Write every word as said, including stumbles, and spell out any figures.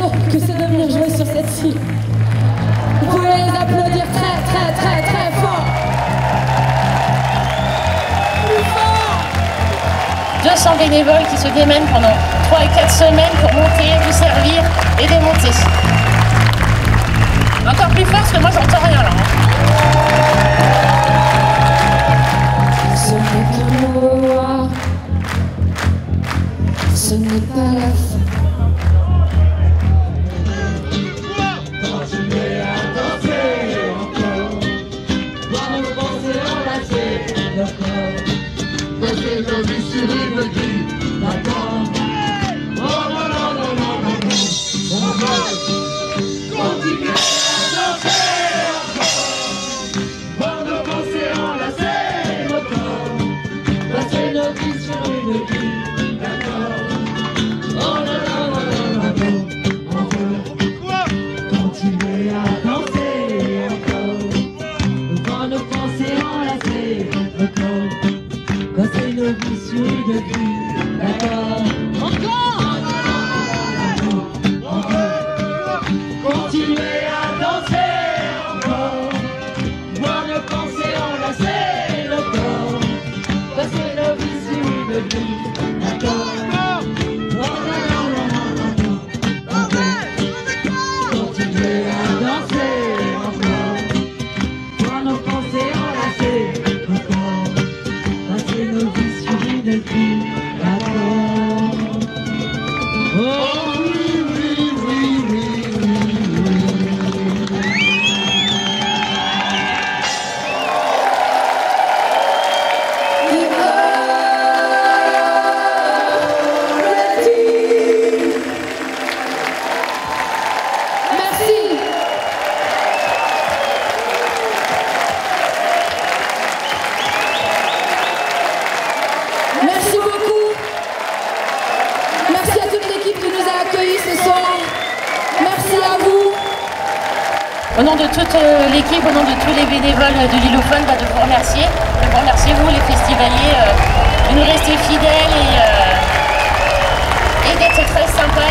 sensation que c'est de venir jouer sur cette scène. Vous pouvez les applaudir très très très très fort. Plus fort. deux cents bénévoles qui se démènent pendant trois et quatre semaines pour monter, vous servir et démonter. Encore plus fort parce que moi j'entends rien là. Ce n'est qu'un mot, ce n'est pas la fin. Continuez à danser encore, voir nos pensées enlacer nos corps, passer nos vies sur une grille, d'accord. Oh non, non, non, non, non, non, on va continuer à danser encore, voir nos pensées enlacer nos corps, passer nos vies sur une grille, d'accord. Oh non, non, non, non, non, non, on veut continuer à danser encore, voir nos pensées enlacer nos corps, passer nos vies sur une grille, d'accord. Encore! On veut continuer à danser encore, voir nos pensées enlacer nos corps, passer nos vies sur une grille, d'accord. Oh non, non, non, non, non, on veut continuer à danser encore, voir nos pensées enlacer nos corps, passer nos vies sur une grille, d'accord. Oh oui, oui, oui, oui, oui, oui. Merci. Merci beaucoup. Merci à toute l'équipe qui nous a accueillis ce soir. Merci à vous. Au nom de toute euh, l'équipe, au nom de tous les bénévoles de Lillophone, bah, de vous remercier, de vous remercier vous les festivaliers, euh, de nous rester fidèles et, euh, et d'être très sympas